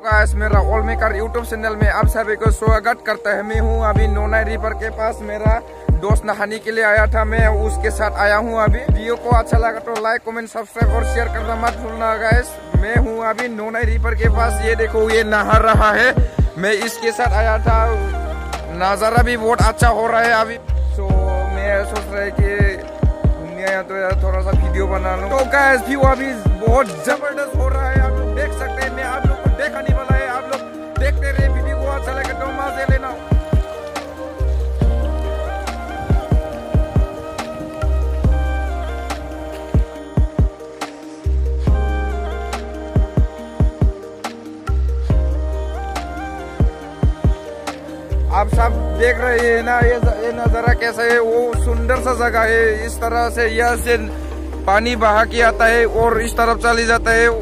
Guys मेरा all maker YouTube channel में आप सभी को स्वागत करता है। मैं हूँ अभी नोनाई रिवर के पास। मेरा दोस्त नहाने के लिए आया था, मैं उसके साथ आया हूँ। अभी वीडियो को अच्छा लगा तो लाइक कमेंट सब्सक्राइब और शेयर करना मत भूलना गाइस। मैं हूँ अभी नोनाई रिवर के पास। ये देखो ये नहा रहा है, मैं इसके साथ आया था। नजारा भी बहुत अच्छा हो रहा है अभी। तो मैं सोच रहा है कि तो यार थोड़ा सा वीडियो बना लूं। तो गाइस व्यू अभी बहुत जबरदस्त हो रहा है, आप लोग देख सकते हैं। मैं आप लोग को दिखाने वाला है, आप लोग देखते रहे। वीडियो को अच्छा लगे तो मजे लेना। आप सब देख रहे हैं ना, ये नजारा कैसा है। वो सुंदर सा जगह है। इस तरह से यहाँ से पानी बहा के आता है और इस तरफ चले जाता है।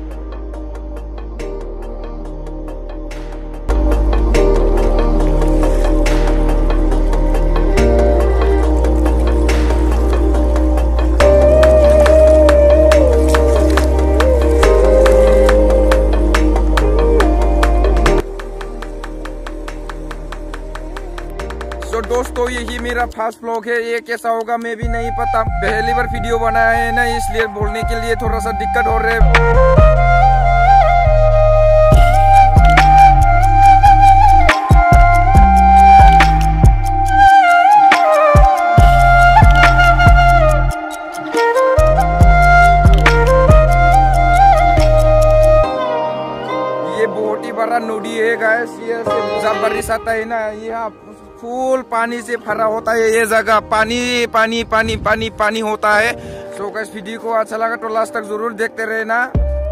तो दोस्तों यही मेरा फर्स्ट व्लॉग है। ये कैसा होगा मैं भी नहीं पता, पहली बार वीडियो बनाया है ना, इसलिए बोलने के लिए थोड़ा सा दिक्कत हो रहा है। ये बहुत ही बड़ा नदी है गाइस। ये जब बारिश आता है ना, यहाँ फुल पानी से भरा होता है ये जगह। पानी पानी पानी पानी पानी होता है। सो गाइस वीडियो को अच्छा लगा तो लास्ट तक जरूर देखते रहना।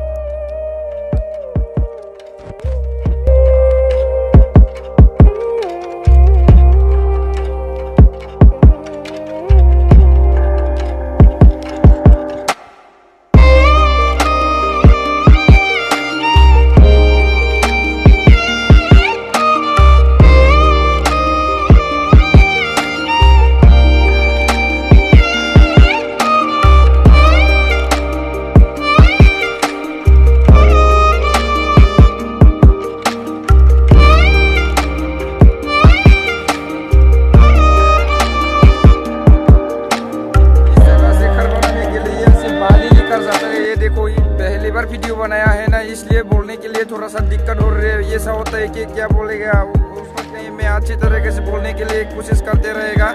पहली बार वीडियो बनाया है ना, इसलिए बोलने के लिए थोड़ा सा दिक्कत हो रही है। ये सा होता है कि क्या बोलेगा उसको नहीं, मैं अच्छी तरीके से बोलने के लिए कोशिश करते रहेगा।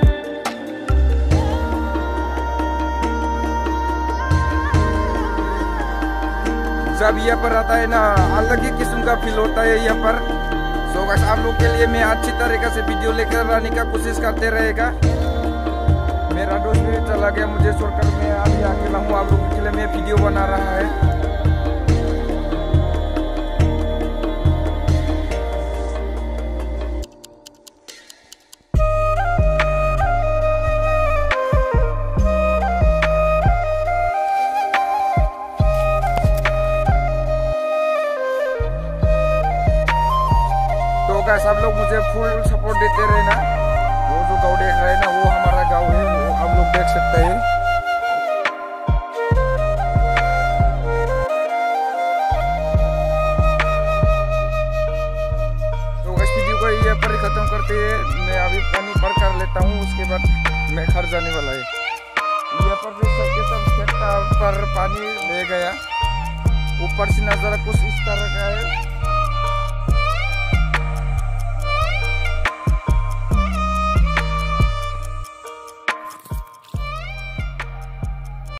जब यहाँ पर आता है ना, अलग ही किस्म का फील होता है यहाँ पर। सो गाइस आप लोग के लिए मैं अच्छी तरीके से वीडियो लेकर आने का कोशिश करते रहेगा। मेरा दोस्त भी चला गया मुझे छोड़कर, मैं अभी अकेला हूँ। आप लोगों के लिए मैं वीडियो बना रहा है। तो गाइस आप लोग मुझे फुल सपोर्ट देते रहे ना। वो जो गाँव देख रहे हैं ना, वो हमारा गाँव है, वो आप लोग देख सकते हैं। तो इस वीडियो को यहाँ पर खत्म करते हैं। मैं अभी पानी भर कर लेता हूँ, उसके बाद मैं घर जाने वाला है। यहाँ पर भी सबके सब खेत पर पानी ले गया। ऊपर से नजारा कुछ इस तरह का है।